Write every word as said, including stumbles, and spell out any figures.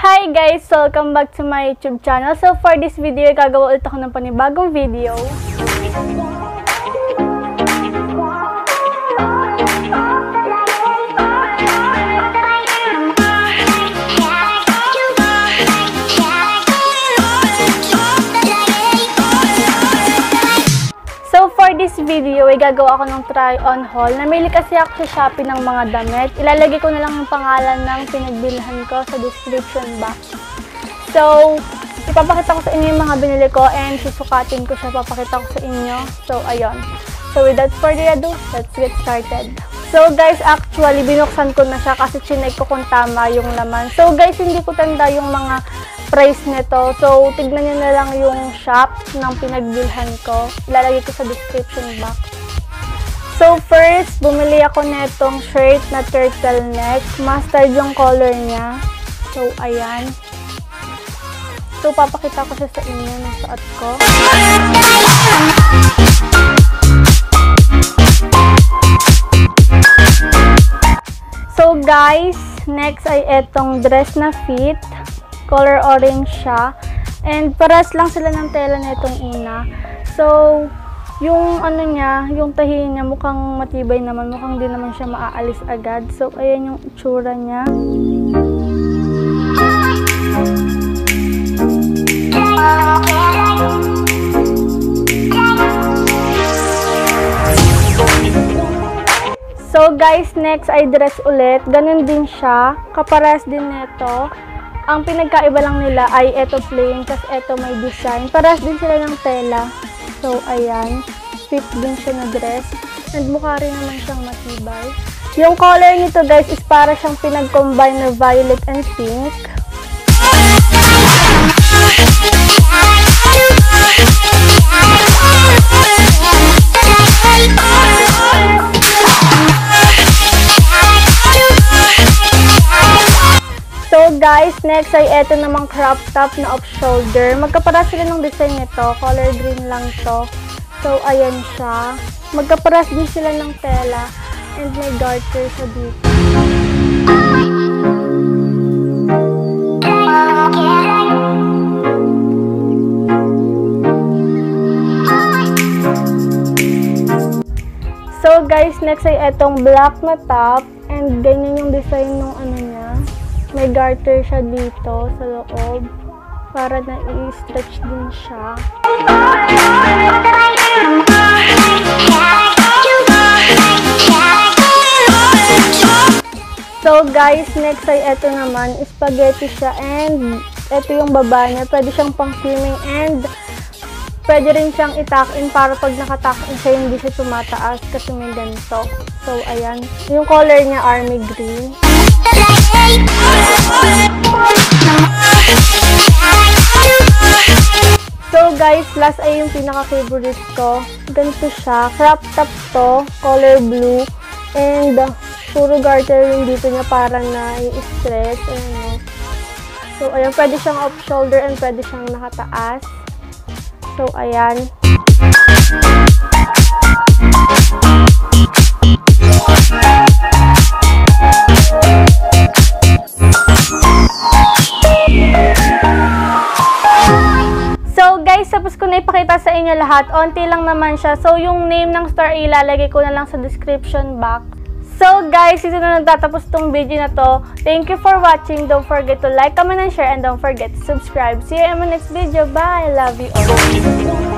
Hi guys! Welcome back to my YouTube channel. So for this video, gagawa ulit ako ng panibagong video. So for this video, ay gagawa ako ng try-on haul. Namili kasi ako sa Shopee ng mga damit. Ilalagay ko na lang yung pangalan ng pinagbilhan ko sa description box. So, ipapakita ko sa inyo yung mga binili ko and susukatin ko siya, papakita ko sa inyo. So, ayun. So, without further ado, let's get started. So, guys, actually, binuksan ko na siya kasi chinek ko kung tama yung laman. So, guys, hindi ko tanda yung mga price nito. So, tignan nyo na lang yung shop ng pinagbilhan ko. Ilalagay ko sa description box. So, first, bumili ako netong shirt na turtleneck. Mustard yung color niya. So, ayan. So, papakita ko siya sa inyo ng suot ko. So, guys, next ay etong dress na fit. Color orange siya. And paras lang sila ng tela nitong una. So, yung ano niya, yung tahi niya mukhang matibay naman. Mukhang di naman siya maaalis agad. So, ayan yung itsura niya. So, guys, next ay dress ulit. Ganun din siya. Kaparas din nito. Ang pinagkaiba lang nila ay eto plain, kasi eto may design. Paras din sila ng tela. So, ayan. Fit din siya na dress. And mukha rin naman siyang matibay. Yung color nito, guys, is para siyang pinag-combine na violet and pink. So guys, next ay eto namang crop top na off-shoulder. Magkaparas sila ng design nito. Color green lang to. So ayan siya. Magkaparas din sila ng tela. And may garter siya dito. So guys, next ay etong black na top. And ganyan yung design ng ano niya. May garter siya dito sa loob para na i-stretch din siya. So guys, next ay eto naman, spaghetti siya and eto yung baba niya. Pwede siyang pang swimming and pwede rin siyang itak-in para pag nakatak-in siya hindi siya tumataas kasi may ganito. So ayan, yung color niya army green. So guys, last ay yung pinaka-favorite ko. Ganito siya. Crop top to. Color blue. And uh, puro garter yung dito niya para na i-stretch. Ayan. So ayan, pwede siyang off-shoulder and pwede siyang nakataas. So ayan. Tapos ko na ipakita sa inyo lahat. Onti lang naman siya. So, yung name ng store ilalagay ko na lang sa description box. So, guys, ito na nagtatapos tong video na to. Thank you for watching. Don't forget to like, comment, and share. And don't forget to subscribe. See you in my next video. Bye! I love you all.